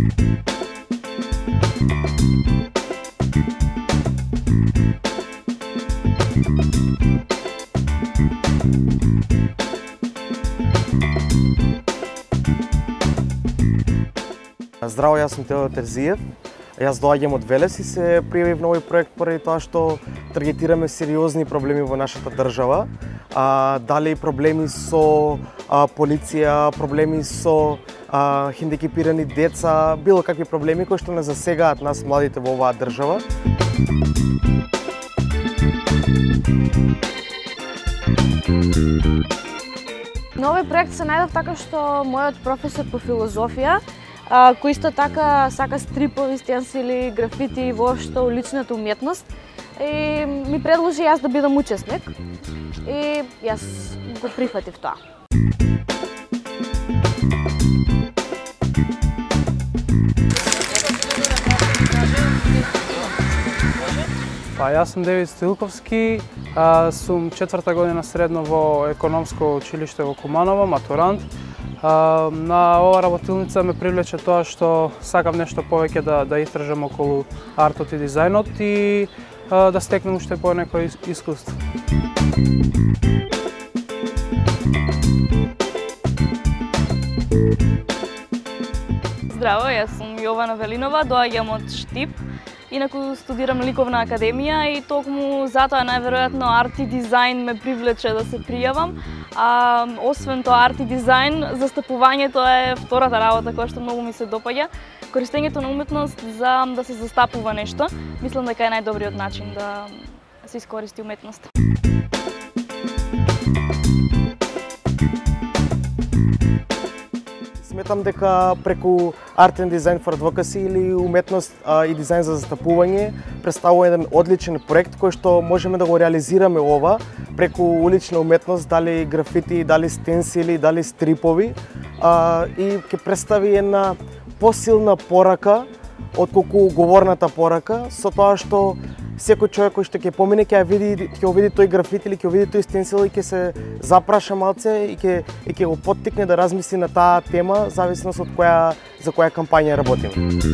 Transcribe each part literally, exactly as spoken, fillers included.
Здраво, јас сум Теодор Терзиев. Јас доаѓам од Велес и се пријавив на овој проект поради тоа што таргетираме сериозни проблеми во нашата држава. А, дали проблеми со а, полиција, проблеми со а, хендикепирани деца, било какви проблеми кои што не засегаат нас младите во оваа држава. На овој проект се најдов така што мојот професор по филозофија, кој исто така сака стрипови, стенсили, графити и воопшто уличната уметност, и ми предложи јас да бидам учесник и јас го прифатив тоа. Па, јас сум Девид Стоилковски, а, сум четврта година средно во економско училиште во Куманово, матурант. А, на ова работилница ме привлече тоа што сакам нешто повеќе да, да истражам околу артот и дизајнот и а, да стекнем уште по некој искуство. Здраво, јас сум Јована Велинова, доаѓам од Штип. Инаку студирам ликовна академија и токму затоа најверојатно арт и дизајн ме привлече да се пријавам. А, освен тоа арт и дизајн, застапувањето е втората работа која што многу ми се допаѓа. Користењето на уметност за да се застапува нешто, мислам дека е најдобриот начин да се искористи уметност. Сметам дека преку Art and Design for Advocacy или уметност а, и дизајн за застапување представува еден одличен проект кој што можеме да го реализираме ова преку улична уметност, дали графити, дали стенсили, дали стрипови, а, и ќе представи една посилна порака отколку говорната порака, со тоа што секој човек кој што ќе помине ќе види, ќе види тој графит или ќе види тој стенсил и ќе се запраша малце и ќе и ќе го поттикне да размисли на таа тема, зависност од која за која кампања работиме.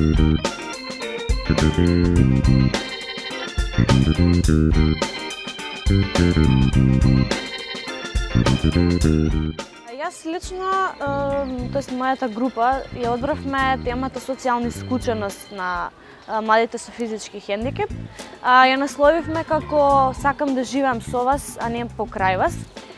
Јас лично, тоест мојата група, ја одбравме темата социјална исклученост на младите со физички хендикеп. Ја насловивме како сакам да живеам со вас, а не покрај вас.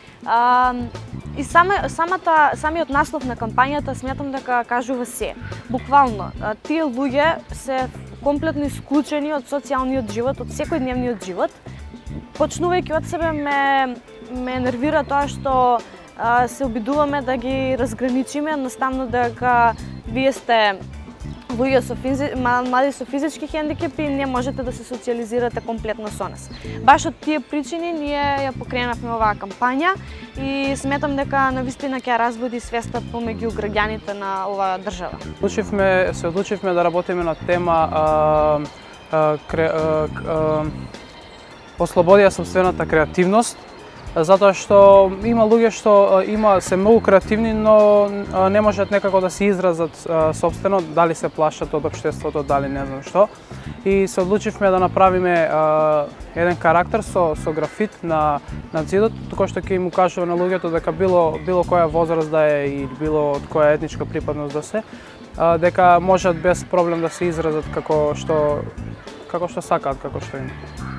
И саме, самата, самиот наслов на кампањата сметам дека кажува се. Буквално, тие луѓе се комплетно исклучени од социјалниот живот, од секојдневниот живот. Почнувајќи од себе ме, ме нервира тоа што а, се обидуваме да ги разграничиме, едноставно дека вие сте луѓе со физи... млади со физички хендикепи и не можете да се социјализирате комплетно со нас. Баш од тие причини ние ја покренавме оваа кампања и сметам дека навистина ќе разбуди свеста помеѓу граѓаните на оваа држава. Одлучивме, се одлучивме да работиме на тема а, а, кре, а, а, ослободија собствената креативност, затоа што има луѓе што има се многу креативни, но не можат некако да се изразат сопствено, дали се плашат од општеството, дали не знам што. И се одлучивме да направиме а, еден карактер со со графит на на зидот, тој што ќе им укажува на луѓето дека било било која возраст да е и било од која етничка припадност да се, а, дека можат без проблем да се изразат како што како што сакаат, како што им.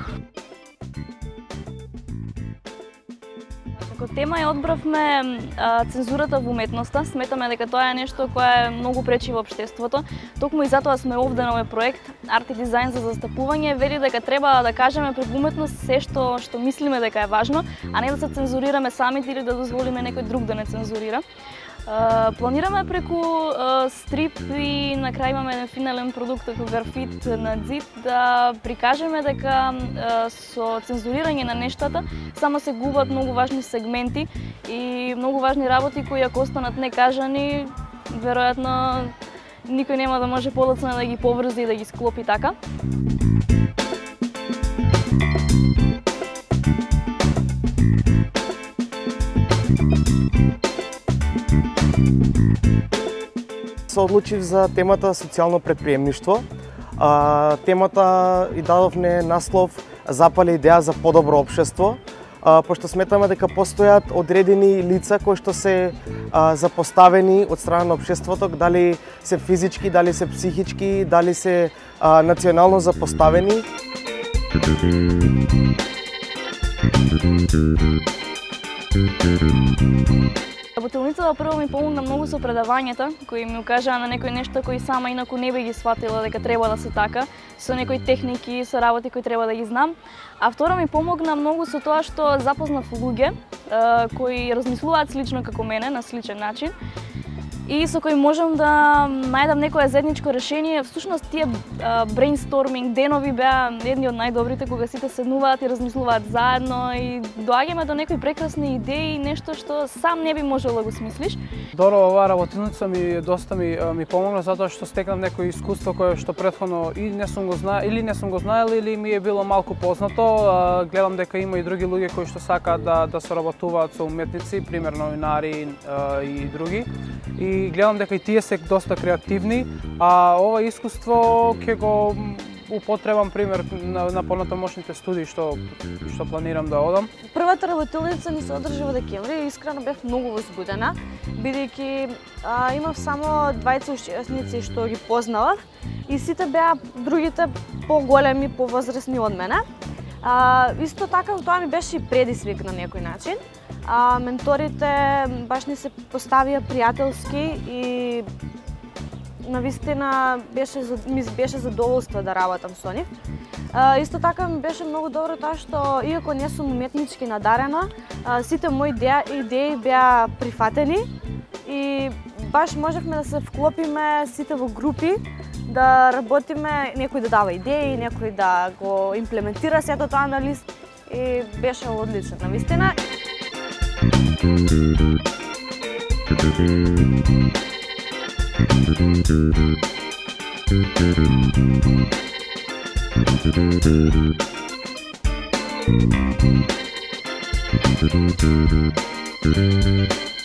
Како тема ја одбравме а, цензурата во уметноста. Сметаме дека тоа е нешто кое многу пречи во општеството. Токму и затоа сме овде на овој проект Арт и дизајн за застапување. Вели дека треба да кажеме пред уметност се што што мислиме дека е важно, а не да се цензурираме самите или да дозволиме некој друг да не цензурира. Uh, планираме преку uh, стрип и на крај имаме еден финален продукт како графит на зид да прикажеме дека uh, со цензурирање на нештата само се губат многу важни сегменти и многу важни работи кои ако останат некажани, веројатно никој нема да може подоцна да ги поврзи и да ги склопи така. се одлучив за темата социјално предприемништво. А, темата и дадовме наслов "Запали идеја за подобро општество", а, пошто сметаме дека постојат одредени лица кои што се а, запоставени од страна на општеството, дали се физички, дали се психички, дали се а, национално запоставени. Работилницата прво ми помогна многу со предавањата, кои ми укажаа на некои нешта кои сама инаку не би ги сватила дека треба да се така, со некои техники, со работи кои треба да ги знам. А второ ми помогна многу со тоа што запознав луѓе кои размислуваат слично како мене, на сличен начин, и со кои можам да најдам некое заедничко решение. Всушност тие брейнсторминг денови беа едни од најдобрите, кога сите седнуваат и размислуваат заедно и доаѓаме до некои прекрасни идеи, нешто што сам не би можел да го смислиш. Добро, оваа работилница ми доста ми ми помогна затоа што стекнав некои искуство кое што претходно и не сум го знаел или не сум го знаел или ми е било малку познато. Гледам дека има и други луѓе кои што сакаат да да соработуваат со уметници, примерно новинари и други. И гледам дека и тие се доста креативни, а ова искуство ќе го употребам пример на, на понатамошните студии што што планирам да одам. Првата работилница ни се одржи во декември и искрено бев многу возбудена, бидејќи имав само двајца учесници што ги познавав и сите беа другите поголеми, повозрасни од мене. А, исто така тоа ми беше и предизвик на некој начин. А, менторите баш ни се поставија пријателски и навистина беше ми беше задоволство да работам со нив. А, исто така ми беше многу добро тоа што иако не сум уметнички надарена, а, сите мои идеи, идеи беа прифатени и баш можевме да се вклопиме сите во групи, да работиме, некој да дава идеи, некој да го имплементира сето тоа на лист и беше одлично навистина. Thank you.